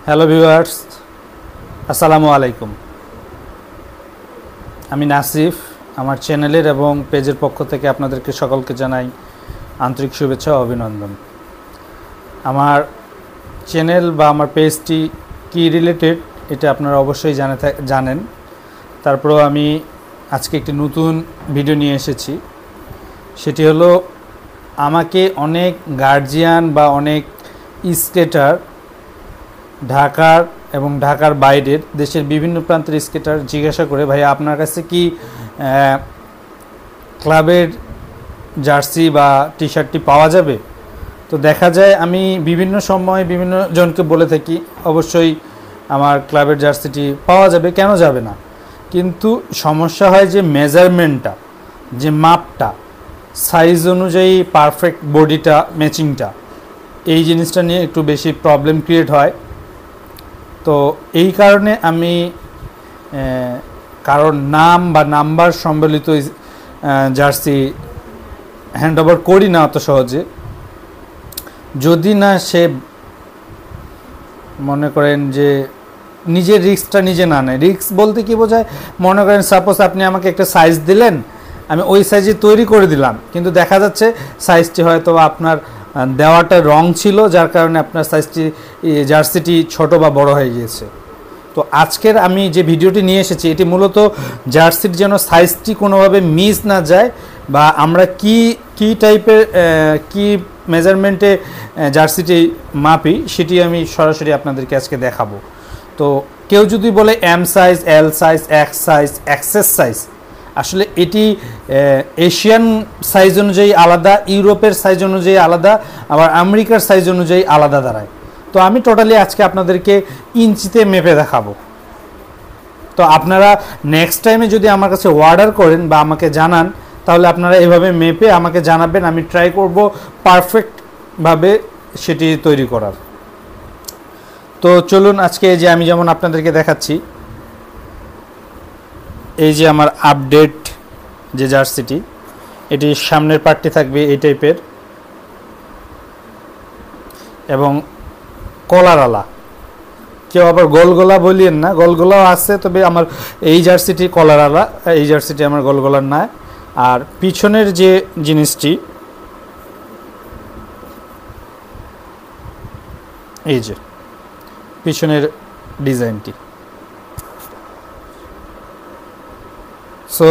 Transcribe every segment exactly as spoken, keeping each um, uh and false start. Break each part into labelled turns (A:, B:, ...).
A: Hello viewers, আসসালামু আলাইকুম। আমি নাসিফ। আমার চ্যানেলের এবং পেজের পক্ষ থেকে আপনাদেরকে সকলকে জানাই আন্তরিক শুভেচ্ছা ও অভিনন্দন। আমার চ্যানেল বা আমার পেজটি কি রিলেটেড এটা আপনারা অবশ্যই জানে জানেন। তারপরেও আমি আজকে একটি নতুন ভিডিও নিয়ে এসেছি। সেটি হলো, আমাকে অনেক গার্জিয়ান বা অনেক স্কেটার ঢাকার এবং ঢাকার বাইরের দেশের বিভিন্ন প্রান্তের স্কেটার জিজ্ঞাসা করে, ভাই আপনার কাছে কি ক্লাবের জার্সি বা টি শার্টটি পাওয়া যাবে? তো দেখা যায় আমি বিভিন্ন সময় বিভিন্ন জনকে বলে থাকি অবশ্যই আমার ক্লাবের জার্সিটি পাওয়া যাবে, কেন যাবে না। কিন্তু সমস্যা হয় যে মেজারমেন্টটা, যে মাপটা, সাইজ অনুযায়ী পারফেক্ট বডিটা ম্যাচিংটা, এই জিনিসটা নিয়ে একটু বেশি প্রবলেম ক্রিয়েট হয়। তো এই কারণে আমি কারোর নাম বা নাম্বার সম্বলিত জার্সি হ্যান্ড ওভার করি না অত সহজে, যদি না সে মনে করেন যে নিজের রিস্কটা নিজে না নেয়। রিস্ক বলতে কি বোঝায়, মনে করেন সাপোজ আপনি আমাকে একটা সাইজ দিলেন, আমি ওই সাইজে তৈরি করে দিলাম, কিন্তু দেখা যাচ্ছে সাইজটি হয়তো আপনার দেওয়াটা রং ছিল, যার কারণে আপনার সাইজটি জার্সিটি ছোট বা বড় হয়ে গিয়েছে। তো আজকের আমি যে ভিডিওটি নিয়ে এসেছি এটি মূলত জার্সির যেন সাইজটি কোনোভাবে মিস না যায়, বা আমরা কি কি টাইপের কি মেজারমেন্টে জার্সিটি মাপি সেটি আমি সরাসরি আপনাদেরকে আজকে দেখাবো। তো কেউ যদি বলে M size, L size, X size, XS size, আসলে এটি এশিয়ান সাইজ অনুযায়ী আলাদা, ইউরোপের সাইজ অনুযায়ী আলাদা, আবার আমেরিকার সাইজ অনুযায়ী আলাদা দাঁড়ায়। তো আমি টোটালি আজকে আপনাদেরকে ইঞ্চিতে মেপে দেখাবো। তো আপনারা নেক্সট টাইমে যদি আমার কাছে অর্ডার করেন বা আমাকে জানান, তাহলে আপনারা এভাবে মেপে আমাকে জানাবেন, আমি ট্রাই করব পারফেক্টভাবে সেটি তৈরি করার। তো চলুন আজকে যে আমি যেমন আপনাদেরকে দেখাচ্ছি, এই যে আমার আপডেট যে জার্সিটি, এটি সামনের পার্টটি থাকবে এই টাইপের এবং কলারওয়ালা। কেউ আবার গোলগোলা বলিয়েন না, গোলগোলাও আছে, তবে আমার এই জার্সিটি কলারওয়ালা, এই জার্সিটি আমার গোলগোলার না। আর পিছনের যে জিনিসটি, এই যে পিছনের ডিজাইনটি, সো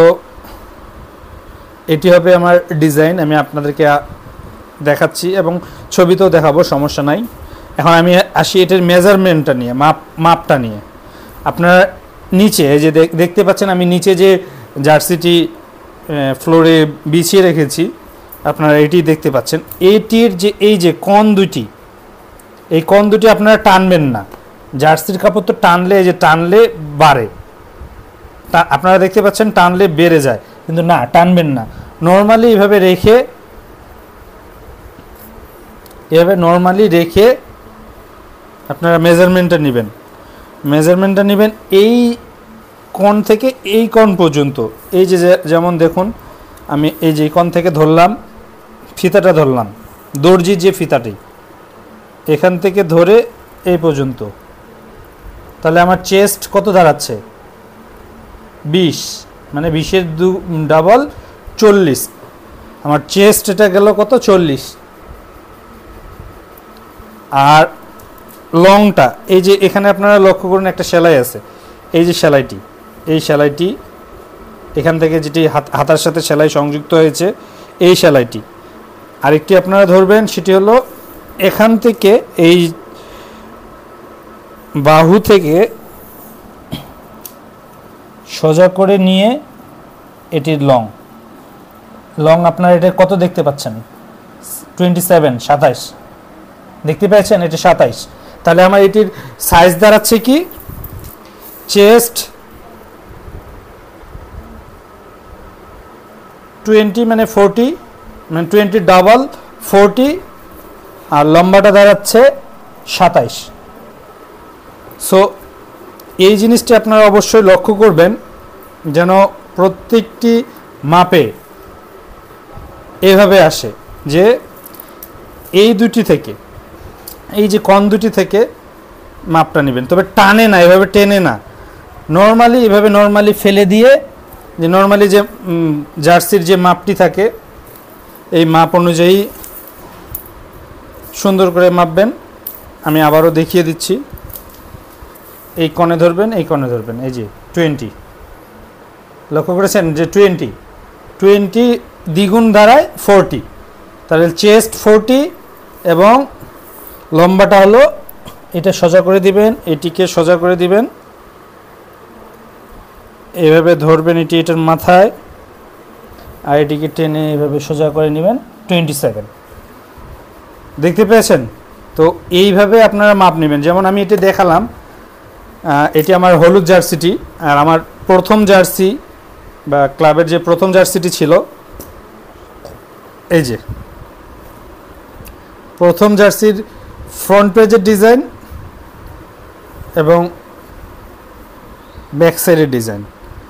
A: এটি হবে আমার ডিজাইন। আমি আপনাদেরকে দেখাচ্ছি এবং ছবিতেও দেখাবো, সমস্যা নাই। এখন আমি আসি এটার মেজারমেন্টটা নিয়ে, মাপ মাপটা নিয়ে। আপনারা নিচে এই যে দেখতে পাচ্ছেন, আমি নিচে যে জার্সিটি ফ্লোরে বিছিয়ে রেখেছি, আপনারা এটি দেখতে পাচ্ছেন। এইটির যে এই যে কোণ দুটি, এই কোণ দুটি আপনারা টানবেন না। জার্সির কাপড় তো টানলে, এই যে টানলে বাড়ে, আপনারা দেখতে পাচ্ছেন টানলে বেড়ে যায়, কিন্তু না, টানবেন না। নর্মালি এভাবে রেখে, এভাবে নর্মালি রেখে আপনারা মেজারমেন্টটা নেবেন। মেজারমেন্টটা নেবেন এই কোণ থেকে এই কোণ পর্যন্ত। এই যে যেমন দেখুন, আমি এই যে কোণ থেকে ধরলাম, ফিতাটা ধরলাম, দর্জির যে ফিতাটি, এখান থেকে ধরে এই পর্যন্ত। তাহলে আমার চেস্ট কত দাঁড়াচ্ছে? বিশ, মানে বিশের দু ডাবল চল্লিশ। আমার চেস্ট এটা গেল কত? চল্লিশ। আর লংটা, এই যে এখানে আপনারা লক্ষ্য করুন একটা সেলাই আছে, এই যে সেলাইটি, এই সেলাইটি এখান থেকে যেটি হাতার সাথে সেলাই সংযুক্ত হয়েছে, এই সেলাইটি। আরেকটি আপনারা ধরবেন, সেটি হলো এখান থেকে এই বাহু থেকে সোজা করে নিয়ে এটির লং, লং আপনারা এটা কত দেখতে পাচ্ছেন? টোয়েন্টি সেভেন, সাতাইশ দেখতে পাচ্ছেন, এটা সাতাইশ। তাহলে আমার এটির সাইজ দাঁড়াচ্ছে কি? চেস্ট টোয়েন্টি, মানে ফোরটি, মানে টোয়েন্টি ডাবল ফোরটি, আর লম্বাটা দাঁড়াচ্ছে সাতাইশ। সো এই জিনিসটি আপনারা অবশ্যই লক্ষ্য করবেন, যেন প্রত্যেকটি মাপে এভাবে আসে, যে এই দুটি থেকে, এই যে কোণ দুটি থেকে মাপটা নেবেন, তবে টানে না, এভাবে টেনে না, নর্মালি এভাবে নর্মালি ফেলে দিয়ে, যে নর্মালি যে জার্সির যে মাপটি থাকে এই মাপ অনুযায়ী সুন্দর করে মাপবেন। আমি আবারও দেখিয়ে দিচ্ছি, এই কোণে ধরবেন, এই কোণে ধরবেন, এই যে টোয়েন্টি, লক্ষ্য করেছেন যে টোয়েন্টি টোয়েন্টি দ্বিগুণ দাঁড়ায় ফোরটি, তাহলে চেস্ট ফোরটি এবং লম্বাটা হলো, এটা সোজা করে দিবেন, এটিকে সোজা করে দিবেন, এভাবে ধরবেন এটি এটার মাথায়, আর এটিকে টেনে এভাবে সোজা করে নেবেন টোয়েন্টি সেভেন। দেখতে পেয়েছেন? তো এইভাবে আপনারা মাপ নেবেন। যেমন আমি এটি দেখালাম, এটি আমার হলুদ জার্সিটি, আর আমার প্রথম জার্সি বা ক্লাবের যে প্রথম জার্সিটি ছিল, এই যে প্রথম জার্সির ফ্রন্ট পেজের ডিজাইন এবং ব্যাক সাইডের ডিজাইন।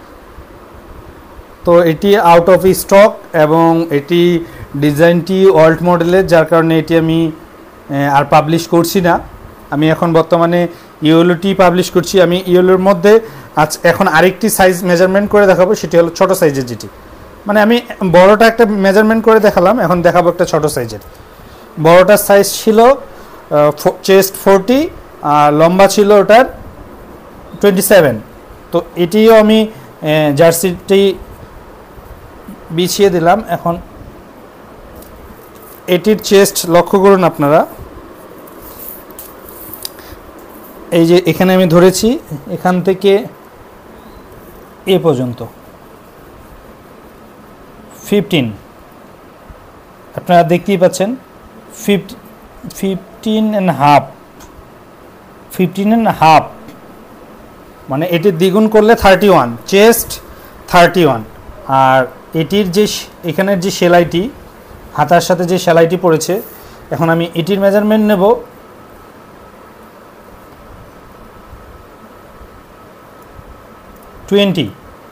A: তো এটি আউট অফ স্টক এবং এটি ডিজাইনটি ওল্ড মডেলের, যার কারণে এটি আমি আর পাবলিশ করছি না। আমি এখন বর্তমানে ইয়েলোটি পাবলিশ করছি। আমি ইয়েলোর মধ্যে আজ এখন আরেকটি সাইজ মেজারমেন্ট করে দেখাবো, সেটি হলো ছোট সাইজের, যেটি মানে আমি বড়টা একটা মেজারমেন্ট করে দেখালাম, এখন দেখাবো একটা ছোট সাইজের। বড়টার সাইজ ছিল চেস্ট ফোরটি আর লম্বা ছিল ওটার টোয়েন্টি সেভেন। তো এটিও আমি জার্সিটি বিছিয়ে দিলাম। এখন এটির চেস্ট লক্ষ্য করুন আপনারা, এই যে এখানে আমি ধরেছি, এখান থেকে এ পর্যন্ত ফিফটিন, আপনারা দেখতেই পাচ্ছেন fifty fifteen and half fifteen and half মানে এটির দ্বিগুণ করলে thirty one, chest thirty one. আর এটির যে এখানের যে সেলাইটি, হাতার সাথে যে সেলাইটি পড়েছে, এখন আমি এটির মেজারমেন্ট নেব টোয়েন্টি,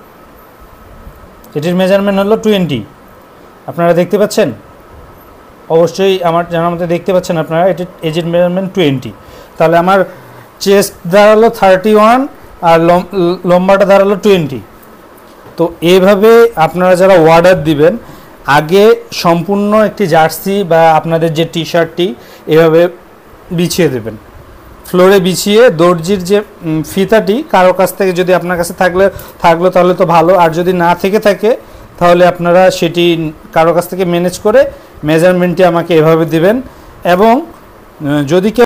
A: এটির মেজারমেন্ট হলো টোয়েন্টি। আপনারা দেখতে পাচ্ছেন? অবশ্যই আমার জানার মধ্যে দেখতে পাচ্ছেন আপনারা, এটির এজির মেজারমেন্ট টোয়েন্টি। তাহলে আমার চেস্ট দাঁড়ালো থার্টি ওয়ান আর লম্বাটা দাঁড়ালো টোয়েন্টি। তো এইভাবে আপনারা যারা অর্ডার দিবেন, আগে সম্পূর্ণ একটি জার্সি বা আপনাদের যে টি শার্টটি এভাবে বিছিয়ে দেবেন, ফ্লোরে বিছিয়ে দর্জির যে ফিতাটি কারো কাছ থেকে যদি আপনার কাছে থাকলে থাকলো তাহলে তো ভালো, আর যদি না থেকে থাকে তাহলে আপনারা সেটি কারো কাছ থেকে ম্যানেজ করে মেজারমেন্টটি আমাকে এভাবে দিবেন। এবং যদি কেউ